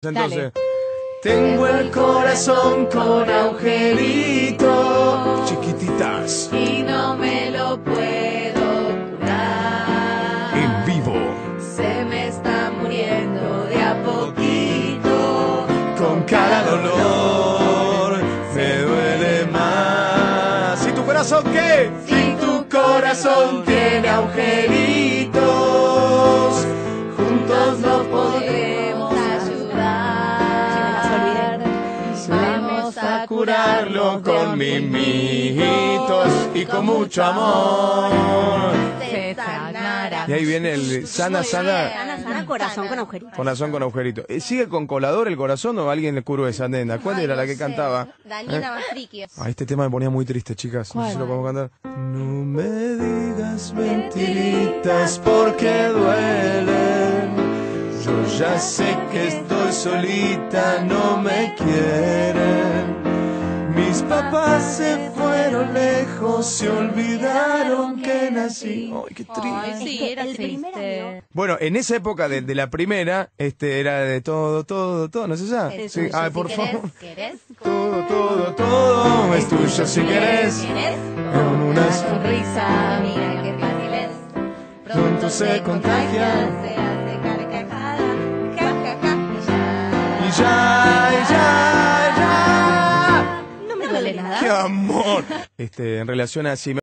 Entonces, tengo el corazón con agujeritos chiquititas y no me lo puedo curar. en vivo, Se me está muriendo de a poquito. con cada dolor me duele más. ¿Y tu corazón qué? Si tu corazón tiene agujeritos, juntos lo podremos ayudar. Vamos a Curarlo con mimitos y con mucho amor. Se sanará. Y ahí viene el sana, sana, Sana, corazón con agujeritos. corazón con agujerito. ¿Sigue con colador el corazón o alguien le curó esa nena? ¿Cuál era la que cantaba? Daniela Mastricchio. Este tema me ponía muy triste, chicas. No sé si lo podemos cantar. No me digas mentiritas porque duelen. Yo ya sé que estoy solita, no me quieren. Mis papás se fueron lejos, se olvidaron que nací. Ay, qué triste. Sí, era El primer triste. Bueno, en esa época de la primera, era de todo, todo, todo, ¿no es esa? Sí. Ay, por favor. ¿Querés? Todo, todo, todo es tuyo si querés. En una Sonrisa, mira qué fácil es. Pronto se contagia. Se hace carcajada, ja, ja, ja, Y ya, y ya, y ya. No me duele nada. ¡Qué amor! En relación a si